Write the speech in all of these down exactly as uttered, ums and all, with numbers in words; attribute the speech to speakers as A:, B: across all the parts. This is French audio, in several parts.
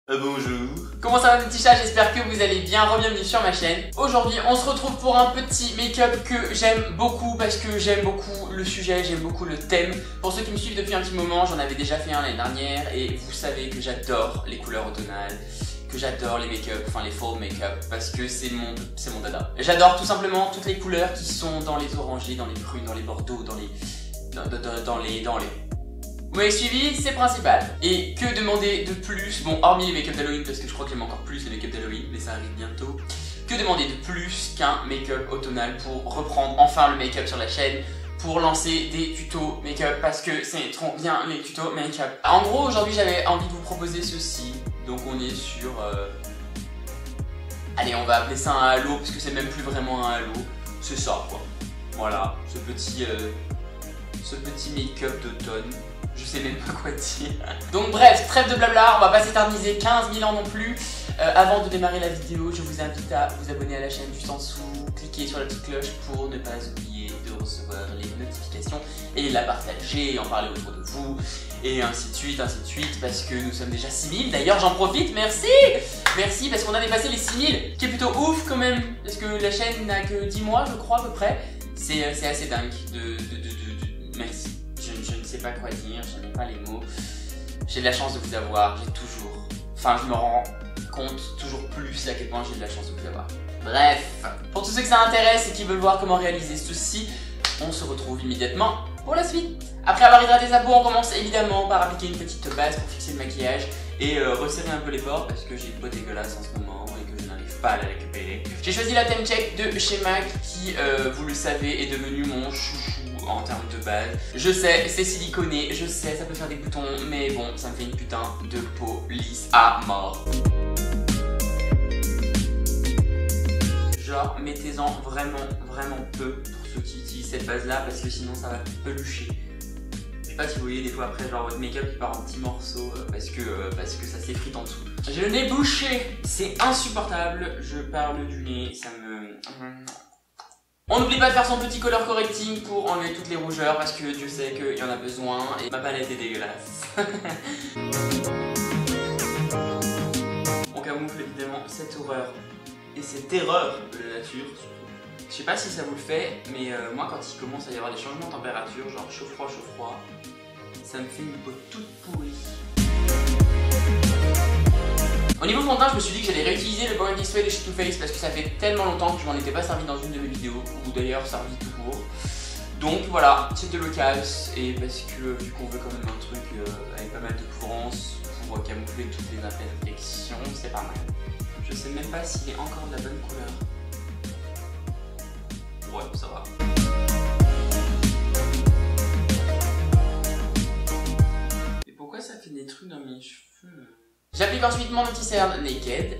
A: Ah, bonjour.
B: Comment ça va mes petits chats? J'espère que vous allez bien, re-bienvenue sur ma chaîne. Aujourd'hui on se retrouve pour un petit make-up que j'aime beaucoup parce que j'aime beaucoup le sujet, j'aime beaucoup le thème. Pour ceux qui me suivent depuis un petit moment, j'en avais déjà fait un l'année dernière et vous savez que j'adore les couleurs automnales, que j'adore les make-up, enfin les fall make-up parce que c'est mon, c'est mon dada. J'adore tout simplement toutes les couleurs qui sont dans les orangés, dans les bruns, dans les bordeaux, dans les... dans, dans, dans les... dans les... Vous m'avez suivi, c'est principal. Et que demander de plus, bon hormis les make-up d'Halloween parce que je crois que j'aime encore plus les make-up d'Halloween, mais ça arrive bientôt. Que demander de plus qu'un make-up automnal pour reprendre enfin le make-up sur la chaîne, pour lancer des tutos make-up parce que c'est trop bien les tutos make-up. En gros aujourd'hui j'avais envie de vous proposer ceci, donc on est sur... Euh... Allez on va appeler ça un halo parce que c'est même plus vraiment un halo, c'est ça quoi. Voilà, ce petit, euh... ce petit make-up d'automne. Je sais même pas quoi dire. Donc bref, trêve de blabla, on va pas s'éterniser quinze mille ans non plus. Euh, avant de démarrer la vidéo, je vous invite à vous abonner à la chaîne juste en dessous, cliquez sur la petite cloche pour ne pas oublier de recevoir les notifications et la partager, en parler autour de vous, et ainsi de suite, ainsi de suite, parce que nous sommes déjà six mille. D'ailleurs j'en profite, merci Merci, parce qu'on a dépassé les six mille, qui est plutôt ouf quand même, parce que la chaîne n'a que dix mois je crois à peu près. C'est assez dingue de... de, de, de, de... Merci. Je, je ne sais pas quoi dire, je n'ai pas les mots. J'ai de la chance de vous avoir, j'ai toujours... Enfin, je me rends compte toujours plus à quel point j'ai de la chance de vous avoir. Bref, pour tous ceux que ça intéresse et qui veulent voir comment réaliser ceci, on se retrouve immédiatement pour la suite. Après avoir hydraté sa peau, on commence évidemment par appliquer une petite base pour fixer le maquillage et euh, resserrer un peu les pores parce que j'ai une peau dégueulasse en ce moment et que je n'arrive pas à la récupérer. J'ai choisi la Time Check de chez MAC qui, euh, vous le savez, est devenu mon chouchou en termes de base. Je sais, c'est siliconé, je sais, ça peut faire des boutons, mais bon, ça me fait une putain de peau lisse à mort. Genre, mettez-en vraiment, vraiment peu pour ceux qui utilisent cette base-là, parce que sinon ça va pelucher. Je sais pas si vous voyez des fois après, genre votre make-up qui part en petits morceaux, euh, parce, que, euh, parce que ça s'effrite en dessous. J'ai le nez bouché, c'est insupportable, je parle du nez, ça me... On n'oublie pas de faire son petit color correcting pour enlever toutes les rougeurs parce que Dieu sait qu'il y en a besoin et ma palette est dégueulasse. On camoufle évidemment cette horreur et cette terreur de la nature. Je sais pas si ça vous le fait, mais euh, moi quand il commence à y avoir des changements de température, genre chaud-froid, chaud-froid, ça me fait une peau toute pourrie. Au niveau fond de teint, je me suis dit que j'allais réutiliser le Born This Way de chez Too Faced parce que ça fait tellement longtemps que je m'en étais pas servi dans une de mes vidéos, ou d'ailleurs servi tout court. Donc voilà, c'était l'occasion, et parce que vu qu'on veut quand même un truc euh, avec pas mal de courance pour euh, camoufler toutes les imperfections, c'est pas mal. Je sais même pas s'il est encore de la bonne couleur. Ouais, ça va. Et pourquoi ça fait des trucs dans mes cheveux? J'applique ensuite mon anti-cerne Naked.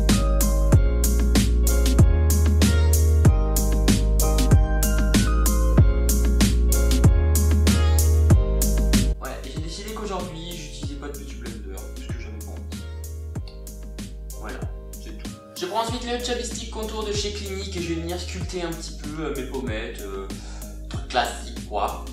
B: Ouais, j'ai décidé qu'aujourd'hui j'utilisais pas de petit blender parce que j'avais pas envie. Voilà, c'est tout. Je prends ensuite le Chubby Stick Contour de chez Clinique et je vais venir sculpter un petit peu euh, mes pommettes, euh, truc classique quoi.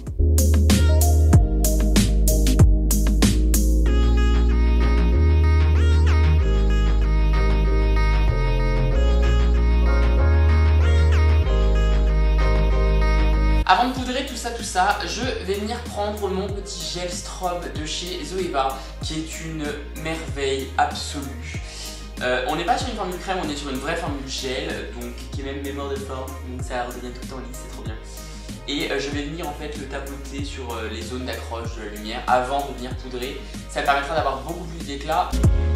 B: Avant de poudrer tout ça, tout ça, je vais venir prendre mon petit gel strobe de chez Zoeva, qui est une merveille absolue. Euh, on n'est pas sur une formule crème, on est sur une vraie formule gel, donc qui est même mémoire de forme, donc ça redevient tout le temps lisse, c'est trop bien. Et euh, je vais venir en fait le tapoter sur euh, les zones d'accroche de la lumière avant de venir poudrer. Ça me permettra d'avoir beaucoup plus d'éclat.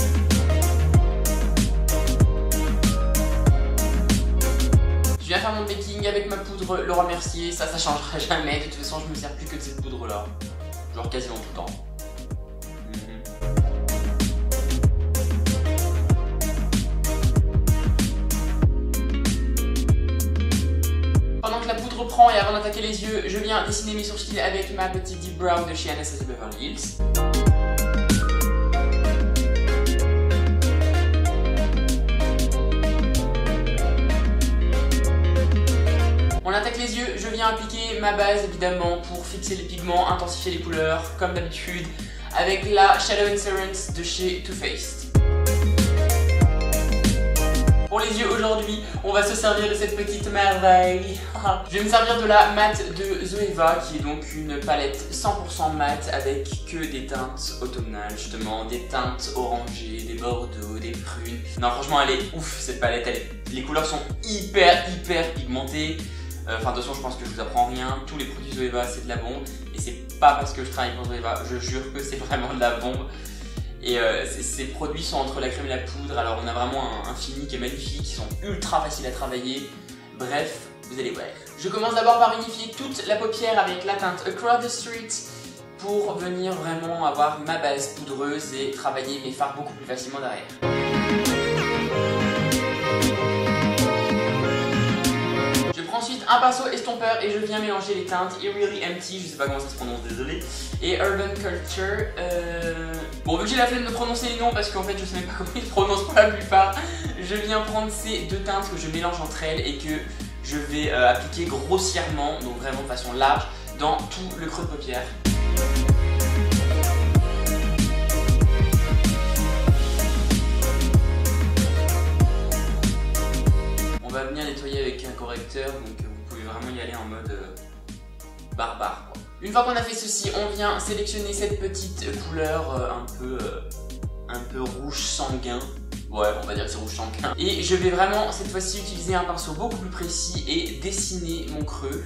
B: Je viens faire mon baking avec ma poudre Laura Mercier, ça ça changera jamais, de toute façon je me sers plus que de cette poudre là, genre quasiment tout le temps. Mm-hmm. Pendant que la poudre prend et avant d'attaquer les yeux, je viens dessiner mes sourcils avec ma petite Deep Brow de chez Anastasia Beverly Hills. On attaque les yeux, je viens appliquer ma base évidemment pour fixer les pigments, intensifier les couleurs comme d'habitude avec la Shadow Insurance de chez Too Faced. Pour les yeux aujourd'hui, on va se servir de cette petite merveille. Je vais me servir de la mat de Zoeva, qui est donc une palette cent pour cent mat avec que des teintes automnales, justement, des teintes orangées, des bordeaux, des prunes. Non, franchement, elle est ouf cette palette. Elle est... Les couleurs sont hyper, hyper pigmentées. Enfin, de toute façon, je pense que je vous apprends rien. Tous les produits Zoeva, c'est de la bombe. Et c'est pas parce que je travaille pour Zoeva, je jure que c'est vraiment de la bombe. Et euh, ces produits sont entre la crème et la poudre. Alors, on a vraiment un, un fini qui est magnifique, qui sont ultra faciles à travailler. Bref, vous allez voir. Je commence d'abord par unifier toute la paupière avec la teinte Across the Street pour venir vraiment avoir ma base poudreuse et travailler mes fards beaucoup plus facilement derrière. Ensuite un pinceau estompeur et je viens mélanger les teintes Really Empty, je sais pas comment ça se prononce, désolé, et Urban Culture. Euh... Bon, vu que j'ai la flemme de prononcer les noms parce qu'en fait je sais même pas comment ils se prononcent pour la plupart, je viens prendre ces deux teintes que je mélange entre elles et que je vais euh, appliquer grossièrement, donc vraiment de façon large, dans tout le creux de paupière. On va venir nettoyer avec un correcteur, donc vous pouvez vraiment y aller en mode euh, barbare, quoi. Une fois qu'on a fait ceci, on vient sélectionner cette petite couleur euh, un peu euh, un peu rouge sanguin. Ouais, on va dire que c'est rouge sanguin. Et je vais vraiment cette fois-ci utiliser un pinceau beaucoup plus précis et dessiner mon creux.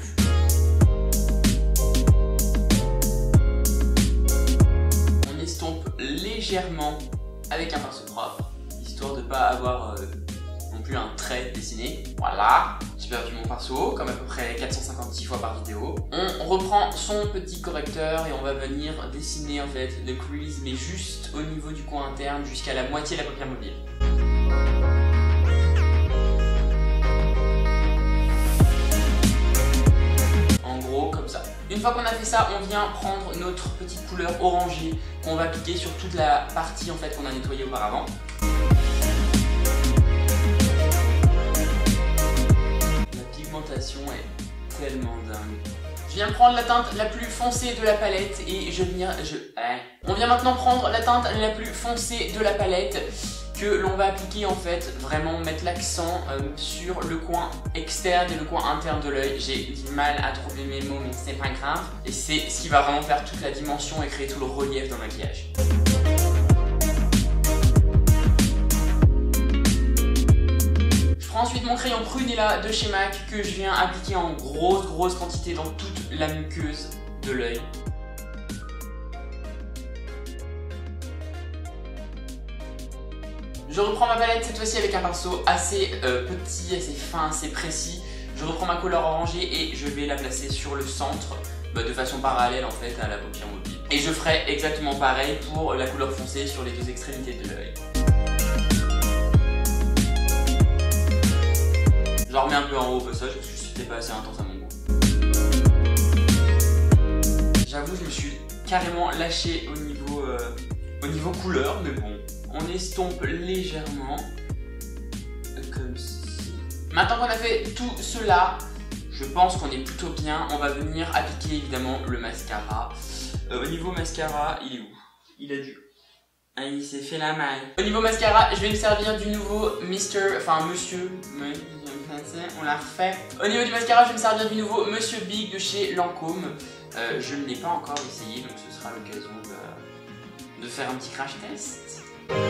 B: On estompe légèrement avec un pinceau propre, histoire de ne pas avoir euh, non plus un trait dessiné. Voilà, j'ai perdu mon pinceau, comme à peu près quatre cent cinquante-six fois par vidéo. On reprend son petit correcteur et on va venir dessiner en fait le crease, mais juste au niveau du coin interne jusqu'à la moitié de la paupière mobile. En gros, comme ça. Une fois qu'on a fait ça, on vient prendre notre petite couleur orangée qu'on va appliquer sur toute la partie en fait qu'on a nettoyée auparavant. Est tellement dingue. Je viens prendre la teinte la plus foncée de la palette et je viens... Je, hein. On vient maintenant prendre la teinte la plus foncée de la palette que l'on va appliquer en fait, vraiment mettre l'accent euh, sur le coin externe et le coin interne de l'œil. J'ai du mal à trouver mes mots mais c'est pas grave. Et c'est ce qui va vraiment faire toute la dimension et créer tout le relief dans le maquillage. Ensuite mon crayon Prunella de chez MAC que je viens appliquer en grosse grosse quantité dans toute la muqueuse de l'œil. Je reprends ma palette cette fois-ci avec un pinceau assez euh, petit, assez fin, assez précis. Je reprends ma couleur orangée et je vais la placer sur le centre bah, de façon parallèle en fait à la paupière mobile. Et je ferai exactement pareil pour la couleur foncée sur les deux extrémités de l'œil. Je la remets un peu en haut au passage parce que c'était pas assez intense à mon goût. J'avoue, je me suis carrément lâché au niveau, euh, au niveau couleur, mais bon, on estompe légèrement comme ceci. Maintenant qu'on a fait tout cela, je pense qu'on est plutôt bien. On va venir appliquer évidemment le mascara. Euh, au niveau mascara, il est où? Il a dû. Ah, il s'est fait la maille. Au niveau mascara, je vais me servir du nouveau Mister, enfin Monsieur. On l'a refait. Au niveau du mascara, je vais me servir du nouveau Monsieur Big de chez Lancôme. Euh, je ne l'ai pas encore essayé, donc ce sera l'occasion de, de faire un petit crash test.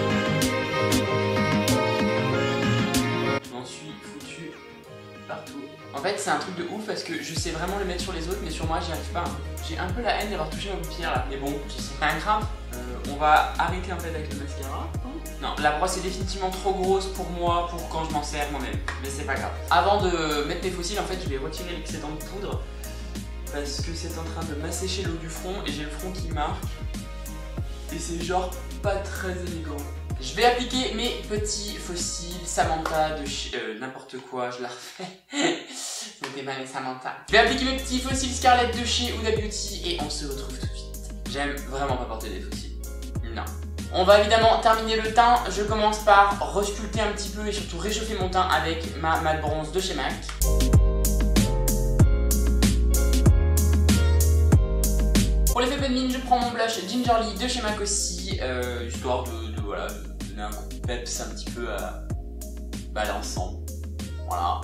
B: Je m'en suis foutu partout. En fait, c'est un truc de ouf parce que je sais vraiment le mettre sur les autres, mais sur moi, j'y arrive pas. J'ai un peu la haine d'avoir touché ma paupière là, mais bon, c'est pas grave. Euh, on va arrêter en fait avec le mascara. Non, la brosse est définitivement trop grosse pour moi, pour quand je m'en sers moi-même, mais c'est pas grave. Avant de mettre mes fossiles, en fait, je vais retirer l'excédent de poudre parce que c'est en train de m'assécher le haut du front et j'ai le front qui marque et c'est genre pas très élégant. Je vais appliquer mes petits fossiles Samantha de chez... Euh, n'importe quoi, je la refais. C'était mal les Samantha. Je vais appliquer mes petits fossiles Scarlett de chez Huda Beauty et on se retrouve tout de suite. J'aime vraiment pas porter des fossiles. Non. On va évidemment terminer le teint. Je commence par resculpter un petit peu et surtout réchauffer mon teint avec ma mat bronze de chez MAC. Pour l'effet peu de mine, je prends mon blush Gingerly de chez MAC aussi, euh, histoire de, de, voilà, de donner un coup de peps un petit peu à, balles ensemble. Voilà.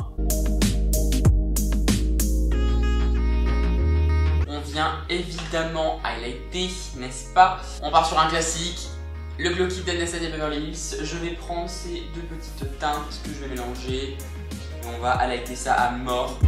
B: On vient évidemment highlighter, n'est-ce pas? On part sur un classique, le Glow Kit d'Anastasia Beverly Hills. Je vais prendre ces deux petites teintes que je vais mélanger et on va highlighter ça à mort.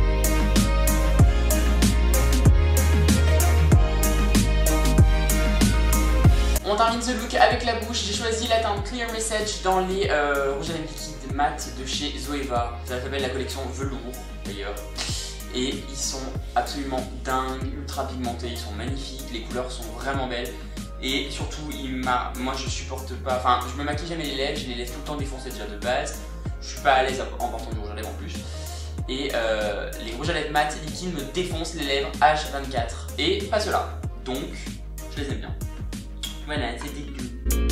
B: On termine ce look avec la bouche. J'ai choisi la teinte Clear Message dans les euh, rouges à lèvres liquides mat de chez Zoeva. Ça s'appelle la collection Velours d'ailleurs. Et ils sont absolument dingues, ultra pigmentés, ils sont magnifiques, les couleurs sont vraiment belles. Et surtout, il m'a, moi je supporte pas, enfin je me maquille jamais les lèvres, j'ai les lèvres tout le temps défoncées déjà de base. Je suis pas à l'aise en portant du rouge à lèvres en plus. Et euh, les rouges à lèvres mat liquides me défoncent les lèvres H vingt-quatre. Et pas ceux-là. Donc, je les aime bien. Voilà, c'était tout.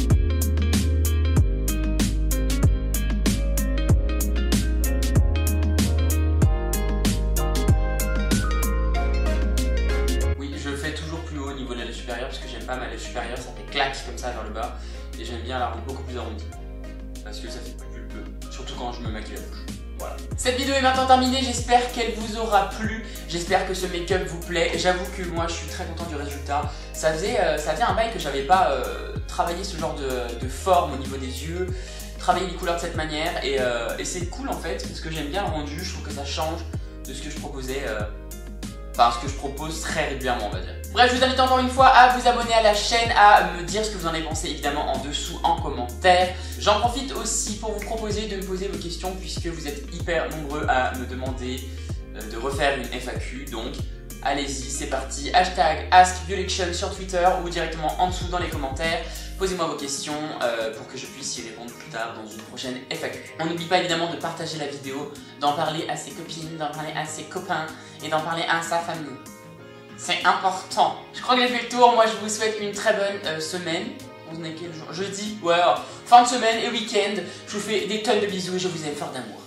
B: Oui, je fais toujours plus haut au niveau de la lèvre supérieure parce que j'aime pas ma lèvre supérieure, ça fait claque comme ça vers le bas. Et j'aime bien la rendre beaucoup plus arrondie. Parce que ça fait plus pulpeux, surtout quand je me maquille la bouche. Voilà. Cette vidéo est maintenant terminée, j'espère qu'elle vous aura plu, j'espère que ce make-up vous plaît. J'avoue que moi je suis très content du résultat. Ça faisait, euh, ça faisait un bail que j'avais pas euh, travaillé ce genre de, de forme au niveau des yeux, travailler les couleurs de cette manière et, euh, et c'est cool en fait parce que j'aime bien le rendu, je trouve que ça change de ce que je proposais, euh, enfin ce que je propose très régulièrement on va dire. Bref, je vous invite encore une fois à vous abonner à la chaîne, à me dire ce que vous en avez pensé évidemment en dessous en commentaire. J'en profite aussi pour vous proposer de me poser vos questions puisque vous êtes hyper nombreux à me demander de refaire une F A Q. Donc allez-y, c'est parti. Hashtag AskViolection sur Twitter ou directement en dessous dans les commentaires. Posez-moi vos questions euh, pour que je puisse y répondre plus tard dans une prochaine F A Q. On n'oublie pas évidemment de partager la vidéo, d'en parler à ses copines, d'en parler à ses copains et d'en parler à sa famille. C'est important. Je crois que j'ai fait le tour. Moi, je vous souhaite une très bonne euh, semaine. On est quel jour? Jeudi. Ouais, alors, fin de semaine et week-end. Je vous fais des tonnes de bisous et je vous aime fort d'amour.